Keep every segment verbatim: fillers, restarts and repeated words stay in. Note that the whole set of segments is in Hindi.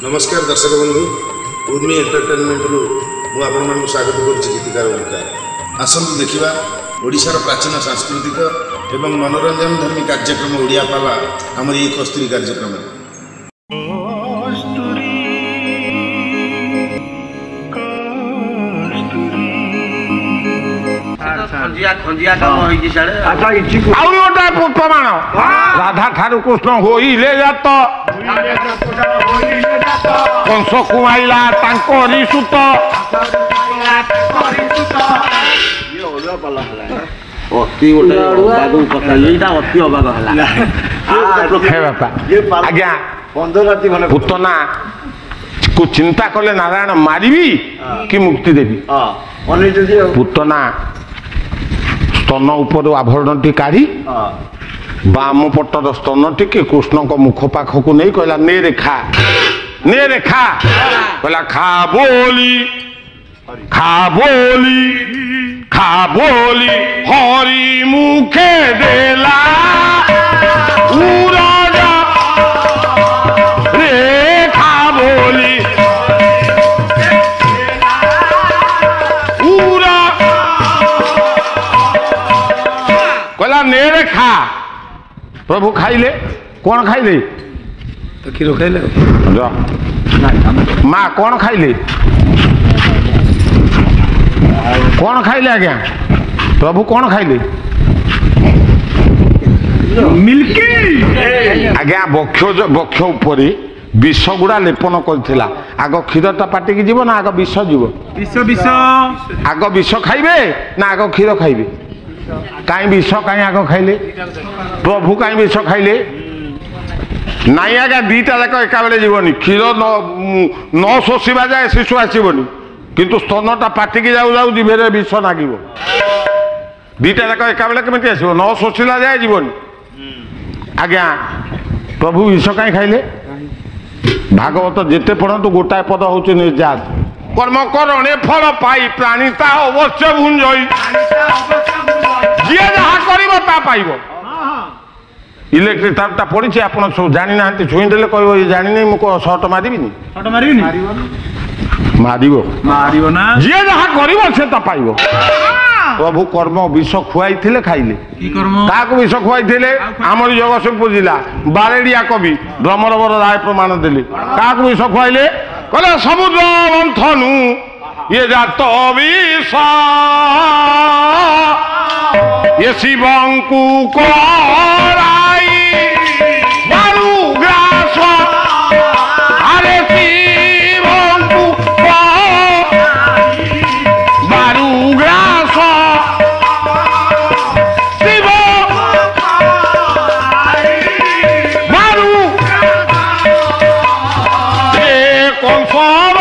नमस्कार दर्शक बंधु उर्मी एंटरटेनमेंट रु मु आपण मानक स्वागत करुछि गीतकार ओंकार। आसंतु देखिबा ओडिशार प्राचीन सांस्कृतिक एवं मनोरंजन धर्मी कार्यक्रम ओडिया पाला हमर ये कस्तूरी कार्यक्रम। खंजिया खंजिया काम होई कि साडे अच्छा इछि आउरी ओटा प्रमाण राधा ठारू कृष्ण होइले जात कंस कुमाइला तांकोरी सुत ये ओडा पाला हला अति ओटा बागु कथा एटा अति अबाग हला हे बापा आज्ञा पंद्रह राति भले पुतना को चिंता कले नारायण मारिबी कि मुक्ति देबी हां अने जदी पुतना स्तन उपर आभरणटी काढ़ी बाम पटर स्तनटी के कृष्ण को मुख पाख को नहीं कहला ने रेखा ने रेखा कहला खा बोली खा बोली खा बोली हरि मुखे देला उराजा रे खा बोली नेरे खा प्रभु खाइले कौन खाइले तो खीर खाइले माँ कौन खाइले कौन खाइले आज्ञा प्रभु कौन खाइले मिल्की आज्ञा बक्ष बक्ष उपरे विष गुड़ा लेपन करथिला आग क्षीरटा पाटिकी जीव ना आग विष जीव विष विष आग विष खाइबे ना आग क्षीर खाइबे कहीं विष कहीं आग खाइले प्रभु कहीं विष खाइले नाई आज्ञा दीटा जाक एका बेले जीवनी क्षीर न शोषा जाए शिशु आसबनी किंतु स्तनटा पाटिकी जाऊ जाऊ जीवे विष नागिब दीटा जाक एका बेले केमिति आसिब न शोषिला जाए जीवनी आज्ञा प्रभु विष कहीं खाइले भागवत जेते पढ़तु गोटाए पद होची निर्जात कर्म करणे फल पाई प्राणीता अवश्य भुंजई जी जहाँ कर पाइब इलेक्ट्रिक तारटा पड़ी आपड़ सब जानी ना छुईदेले कह ये जानी नहीं मुझे सर्ट मारिनी मार जी जहाँ कर से पाइब प्रभु कर्म विष खुआई खाइले क्या विष खुआई आमरी जगतसिंहपुर जिला बारेडिया कवि भ्रमरवर राय प्रमाण देले क्या विष खुआइले कहले समुद्र मंथनु ये जात विष ये शिवंकु कराई बारु ग्रास अरे शिवंकु बारु ग्रास शिव बारु ए कंसर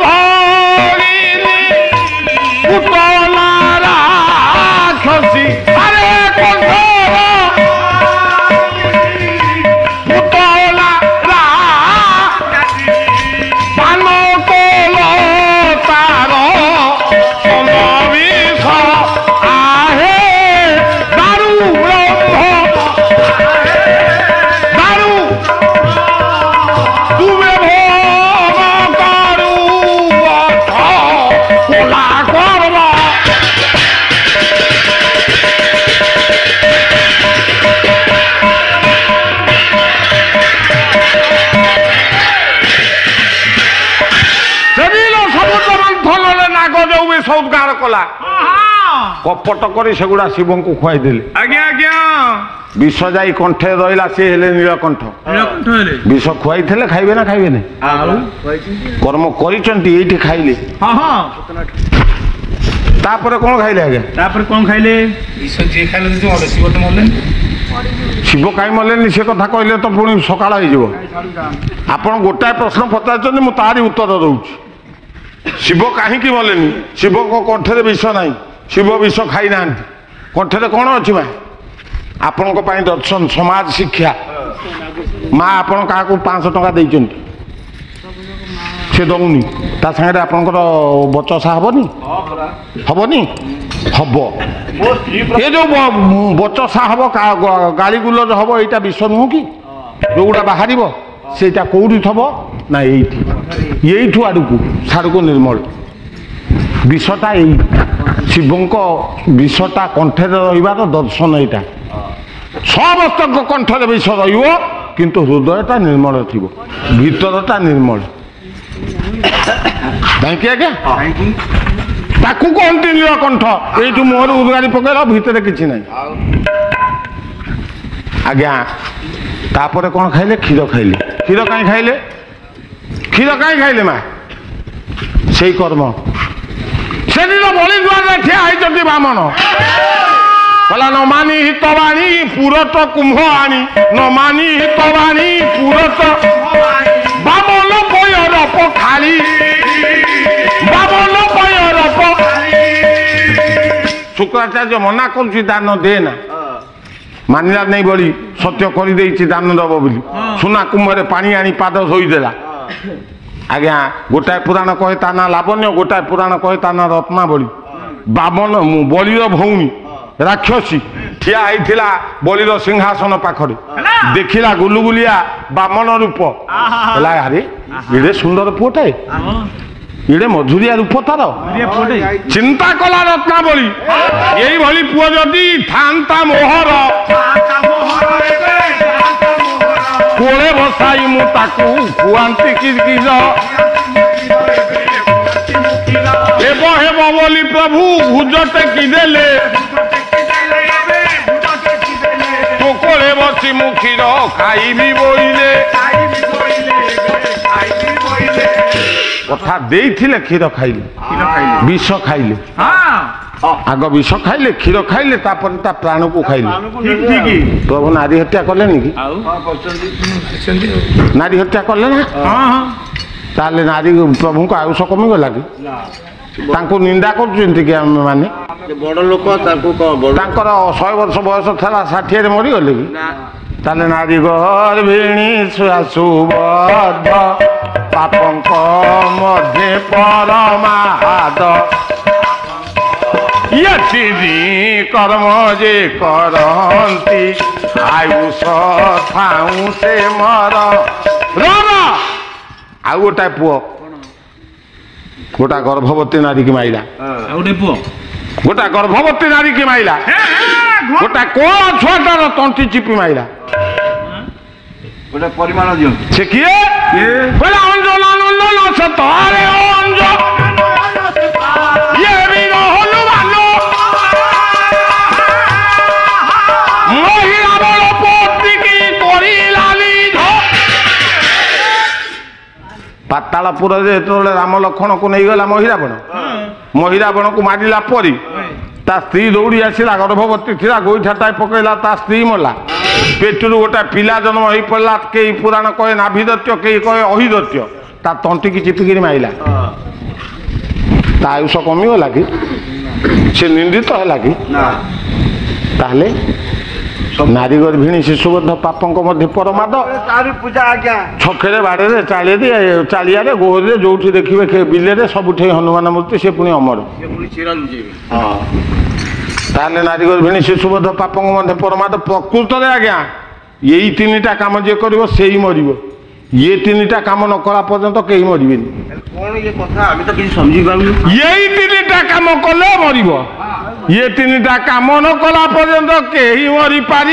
भगिनी पुतला राक्षसी अरे कंसर पुतला राक्षसी पान कोल तार सनविष आहे दारू दारू तुमे भोग करू कोला करब नाग जो भी सौदगार कला कपट कर सेगुड़ा शिव को खुआई देले आज्ञा आज्ञा विष जाई कंठे रहा सी हेले नीलकंठ विष खुआई थे खाइबे ना खाइबे ना कर्म कर खाइले तापर कौन खाइले आगे तापर कौन खाइले विष जे खाइले जो शिव तो मरले शिव कहीं मरले से कथा कहले तो पुणी सकाळ हो आपन गोटाए प्रश्न पचार मु तारी उत्तर दूची शिव कहीं मलेनि शिव को कंठे विष ना शिव विष खाई ना कंठे कौन अच्छी माँ आपण दर्शन समाज शिक्षा माँ आपण क्या पाँच टका देते से दौनी ता सागे आपंकर बचसा हेनी हेनी हम ये जो बचसा हम गाड़ी गुलज हम यहाँ विष नुह कि जो गुड़ा बाहर ସେଇଟା କୋଉଠି ଥବ ନା ଏଇଠି ଏଇଠୁ ଆଡ଼କୁ ସାଡ଼କୁ ନିର୍ମଳ ବିଷଟା ଏଇ ଶିବଙ୍କ ବିଷଟା କଣ୍ଠରେ ରହିବାର ଦର୍ଶନ ଏଇଟା ସମସ୍ତଙ୍କ କଣ୍ଠରେ ବିଷ ରହିବ କିନ୍ତୁ ହୃଦୟଟା ନିର୍ମଳ ଥିବ ଭିତରଟା ନିର୍ମଳ କାହିଁକି ଆଜ୍ଞା ତାକୁ କହନ୍ତି ନୀଳକଣ୍ଠ ଏଇଠୁ ମୁହଁରୁ ଉଦ୍ଗାରି ପକେଇଲ ଭିତରେ କିଛି ନାହିଁ ଆଜ୍ଞା ତାପରେ କ'ଣ ଖାଇଲେ କ୍ଷୀର ଖାଇଲେ କ୍ଷୀର କାହିଁ ଖାଇଲେ କ୍ଷୀର କାହିଁ ଖାଇଲେ ମା ସେଇ କର୍ମ ସେଦିନ ବଳି ଦୁଆରରେ ଠିଆ ହେଇଛନ୍ତି ବାମନ କହିଲା ନ ମାନି ହିତବାଣୀ ପୁରତ କୁମ୍ଭ ଆଣି ନ ମାନି ହିତବାଣୀ ପୁରତ ବାମନ ପୟର ପଖାଳି ବାମନ ପୟର ଶୁକ୍ରାଚାର୍ଯ୍ୟ ମନା କରୁଛି ଦାନ ଦେ ନା ମାନିଲା ନେଇ ବଳି ସତ୍ୟ କରିଦେଇଛି ଦାନ ଦବ ବୋଲି ସୁନା କୁମ୍ଭରେ ପାଣି ଆଣି ପାଦ ଧୋଇଦେଲା ଆଜ୍ଞା ଗୋଟାଏ ପୁରାଣ କହେ ତା ନା ଲାବଣ୍ୟ ଗୋଟାଏ ପୁରାଣ କହେ ତା ନା ରତ୍ନାବଳୀ ବାମନ ବଳିର ଭଉଣୀ ରାକ୍ଷସୀ ଠିଆ ହେଇଥିଲା ବଳିର ସିଂହାସନ ପାଖରେ ଦେଖିଲା ଗୁଲୁଗୁଲିଆ ବାମନ ରୂପ ହେଲା ଆରେ ଏଡ଼େ ସୁନ୍ଦର ପୁଅଟାଏ ଏଡ଼େ ମଧୁରିଆ ରୂପ ତାର ଚିନ୍ତା କଲା ରତ୍ନାବଳୀ ଏଇଭଳି ପୁଅ ଯଦି ଥାନ୍ତା ମୋହର କୋଳେ ବସାଇ ମୁଁ ତାକୁ ଖୁଆନ୍ତି କିର ହେବ ହେବ ବୋଲି ପ୍ରଭୁ ଭୁଜ ଟେକି ଦେଲେ କୋଳେ ବସି ମୁଁ କ୍ଷୀର ଖାଇବି ବୋଇଲେ କଥା ଦେଇଥିଲେ କ୍ଷୀର ଖାଇଲେ ବିଷ ଖାଇଲେ ଆଗ ବିଷ ଖାଇଲେ କ୍ଷୀର ଖାଇଲେ ତାପରେ ତା ପ୍ରାଣକୁ ଖାଇଲେ ପ୍ରଭୁ ନାରୀ ହତ୍ୟା କଲେନି କି ନାରୀ ହତ୍ୟା କଲେ ନା ତାହେଲେ ନାରୀ ପ୍ରଭୁଙ୍କ ଆୟୁଷ କମିଗଲା କି ତାଙ୍କୁ ନିନ୍ଦା କରୁଛନ୍ତି କି ଆମେ ମାନେ ବଡ ଲୋକ ତାଙ୍କୁ ତାଙ୍କର ଶହେ ବର୍ଷ ବୟସ ଥିଲା ଷାଠିଏରେ ମରିଗଲେ କି ତାହେଲେ ନାରୀ ଗର୍ଭିଣୀ ସୁବଦ୍ଧ ପାପଙ୍କ ମଧ୍ୟେ ପରମାଦ ୟତି କର୍ମ ଯେ କରନ୍ତି ଆୟୁଷ ଥାଉ ସେ ମର ଆଉ ଗୋଟାଏ ପୁଅ ଗୋଟା ଗର୍ଭବତୀ ନାରୀ କି ମାଇଲା ଗୋଟା ଗର୍ଭବତୀ ନାରୀ କି ମାଇଲା ଗୋଟା କୋଳ ଛୁଆଟାର ତଣ୍ଟି ଚିପି ମାଇଲା ଗୋଟେ ପରିମାଣ ଦିଅନ୍ତୁ ସେ କିଏ କହିଲା ଅଞ୍ଜନ ନନ୍ଦନ ସତରେ ଅଞ୍ଜ ଇଏ ବି ହନୁମାନ ମହିଳା ବଳ ପତ୍ନୀ କରିଲାନି ପାତାଳପୁରରେ ଯେତେବେଳେ ରାମ ଲକ୍ଷ୍ମଣକୁ ନେଇଗଲା ମହିରାବଣ ମହିରାବଣକୁ ମାରିଲା ପରେ ତା ସ୍ତ୍ରୀ ଦୌଡ଼ି ଆସିଲା ଗର୍ଭବତୀ ଥିଲା ଗୋଇଠାଟାଏ ପକେଇଲା ତା ସ୍ତ୍ରୀ ମଲା पेटरू गोटे पिला जन्म हो पड़ा कई पुराण कहे नाभिदत्य कई कहे अहिदत्य ता तंटी की चिपिकी माइला ता आयुष कमिगला कि से निंदित है कि ताहले नारी गर्भिणी शिशुबद्ध पापंक मध्य परमाद छखे बाड़े चाली चालिया गोहरे जो देखिए बिले सबुठ हनुमान मूर्ति से पुणी अमर ताहले नारी गर्भिणी शिशुबद्ध पापंक मध्य परमाद प्रकृत में आज्ञा यही तीन टा कम जे कर मर ये तीन टा कम न कला पर्यंत कहीं मरबे यही तीन टा कम कले मर ये तीन टा कम न कला पर्यंत कहीं मरी पारे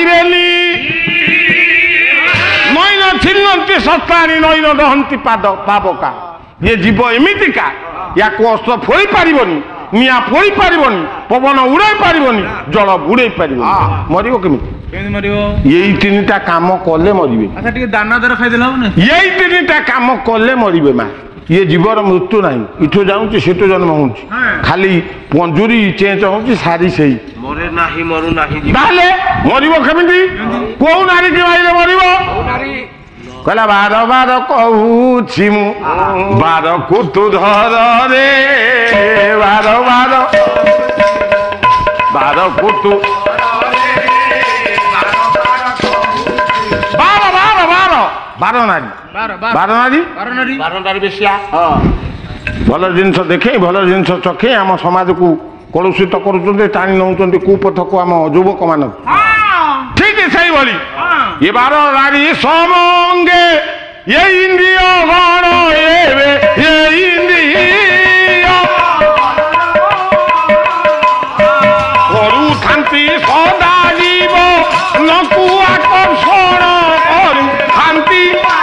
नईन छिन्नती सस्तानी नईन दहंती पाद पावका ये जीव एमितिका या अस्त्र फोड़ी पारिबनी निया फोड़ी पारिबनी पवन उड़ाई पारिबनी जल बुड़ाई पारिबनी मरिबो केमिति यही तीन टा काम कले मरबे अच्छा ठीक दाना दर खाई देला ना यही तीन टा काम कले मरबे मा ये जीवर मृत्यु नहीं इठो जाऊँगी सेठो जन्म हो खाली पंजुरी चेंज हो सारी से मरे नाही मरु नाही ताले मरिबो केमिति को नारी के भाई मरिबो कहला बार बार कहूँ मु बार कुतु धर रे बार बार बार कुतु बार बार बार बार नारी बार नारी बार नारी बेसिया भल जिनस देखे भल जिनस चखे आम समाज को कलुषित कर टाणी नौ कुपथ को आम युवक मान ठीक से भाई ये बार नारी समंगे ये इंद्रिय गण एवे ये इंद्रिय କରୁଥାନ୍ତି ସଦା ଜୀବ ନକୁ ଆକର୍ଷଣ କରୁଥାନ୍ତି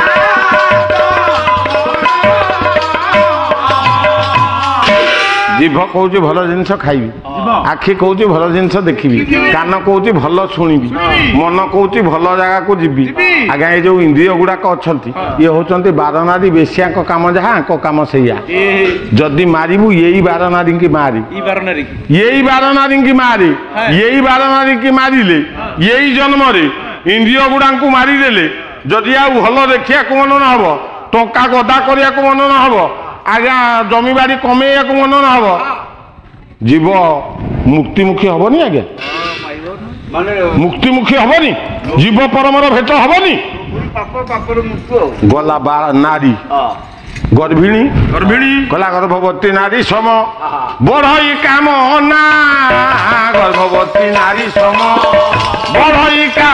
जीभ कौच भल जिनस खाइबी आखि कौच भल जिनस देखी कान कौच भल शुणी मन कौच भल जगह को जीवी आज्ञा ये जो इंद्रिय गुड़ाक अच्छा ये होती बारनारी बेसिया काम जहाँ कम से जदि मारू यही बारनारी की मारी यही बारनारी की मारी यही बारनारी की मारे यही जन्म इंद्रिय गुड़ा को मारिदेले जदि आ भल देखा मन न हम टंका गदा करने को मन न हम आज्ञा जमीबाड़ी कमेया को मन न हम जीव मुक्तिमुखी हेनी आज्ञा मुक्तिमुखी हेनी जीव परमर भेट हेनी गला बा नारी गर्भिणी गर्भिणी गला गर्भवती नारी सम बढ़ई काम ना गर्भवती नारी सम बढ़ई का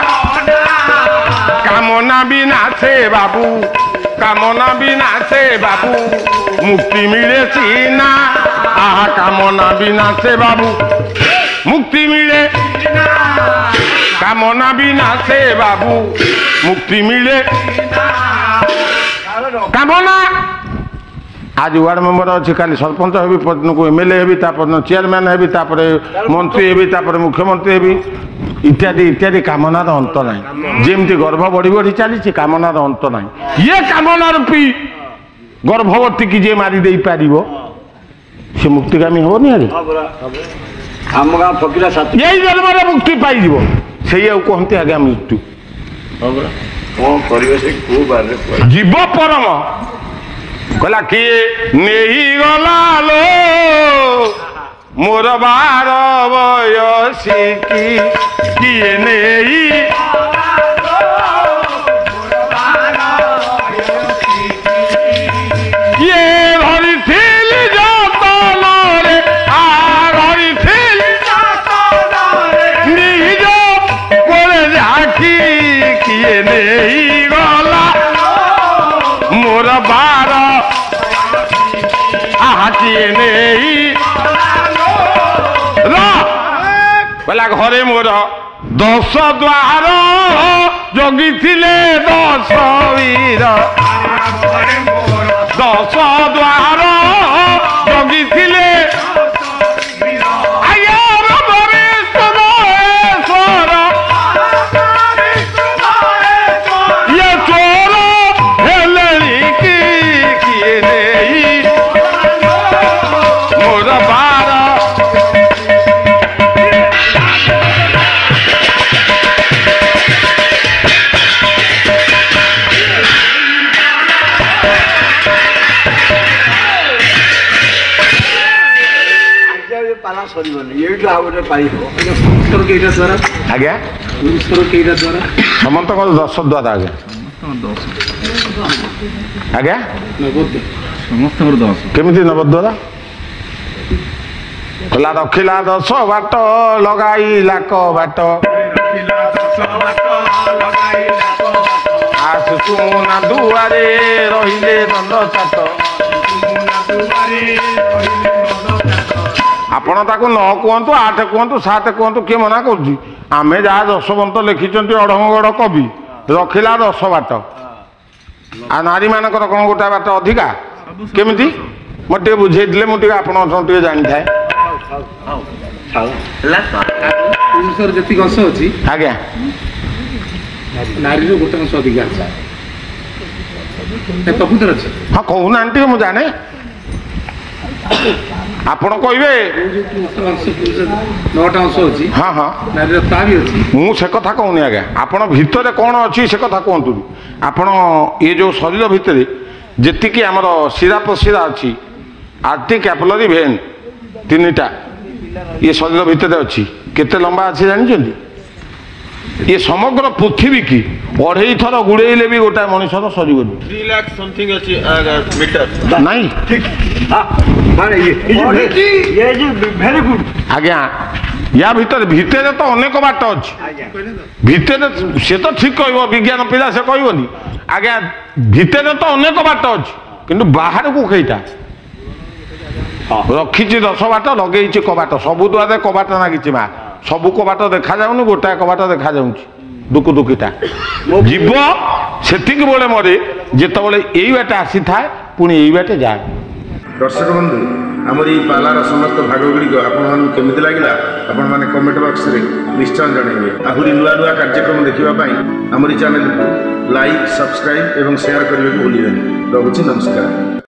कामना बिना से बाबू कामना बिना से बाबू मुक्ति मिले सीना आहा कामना बिना से बाबू मुक्ति मिले कामना बिना से बाबू मुक्ति मिले कामना आज वार्ड मेंबर अच्छी काली सरपंच हेबी पदन को एमएलए हेबी तापर चेयरमैन हेबी तापर मंत्री हेबी तापर मुख्यमंत्री हेबी इत्यादि इत्यादि कामनार अंत ना जमी गर्भ बढ़ी बढ़ी चली कामनार अंत ना ये कामना रूपी गर्भवती की जे मारी दे पार से मुक्तिगामी हेनी यही जन्म मुक्ति पाई से कहते आज्ञा मृत्यु जीव परम कहला किए नहीं गला लो मोर बार बयसी की किए नहीं ये धरी थिल जतन रे आ धरी थिल निज कोरे झाकी किए नहीं गला मोर बार किए नहीं बोला घरे मोर दश द्वार जगी थिले दश वीर दश द्वार जगी थिले ये चोर हेले की किए नहीं मोर बार आज्ञा समस्त दश द्वारा आज्ञा आज्ञा केमी नवद्वारा कला रखिला दश बाट लगाई लाक बाट आसुना दुआरे रहिले दंड चाट आपण ताको न कहतु आठ कहतु सात कहतु किए मना कर आमे जहाँ दशवंत लिखिं अढ़गड़ कवि रखिला दश बाट आ नारी मानकर कौन गोटा बाट अधिका केमिति मत बुझे मुझे आप जानी थाए जी अंश अच्छी आज्ञा नारी गोटे अंश अधिका प्रकृतर अच्छे हाँ कहूना मुझे जाने आपण कहे नौटा अंश अच्छी हाँ हाँ मुझे कथा कहूनी आज्ञा आपण भितर कौन अच्छी से कथा कहतु आपण ये जो शरीर भितर जी आमर शिरा प्रशिरा अच्छी आर्टी कैपलरी भेन तीनटा ये शरीर भितर अच्छी केते लंबा अच्छी जानते ये समग्र पृथ्वी की अढ़ई थर गुड़े भी गोटा मनुष्य सरीगल नहीं वेरी गुड आज्ञा या भितर भितर तो अनेक बाट अच्छी भितर से तो ठीक कह विज्ञान पिला से कहनी आज्ञा भितर तो अनेक बाट अच्छी किंतु बाहर को कईटा रखी दस बाट लगे कबाट सबू द्वारे कबाट नागी माँ सबू कबाट देखा जाऊनी गोटाए कबाट देखा जाऊँ दुकु दुकीटा जीव से बेले मरे जिते यही बाटे आसी था पुणी यही बाटे जाए। दर्शक बंधु आमर ये पालार समस्त भाग गुड़िक आपमि लगे आपण मैंने कमेंट बॉक्स रे निश्चय जनइबे आहरी नुआ नुआ कार्यक्रम देखापी आमरी चैनल को लाइक सब्सक्राइब एवं शेयर करने को भूलिए। रहुछि नमस्कार।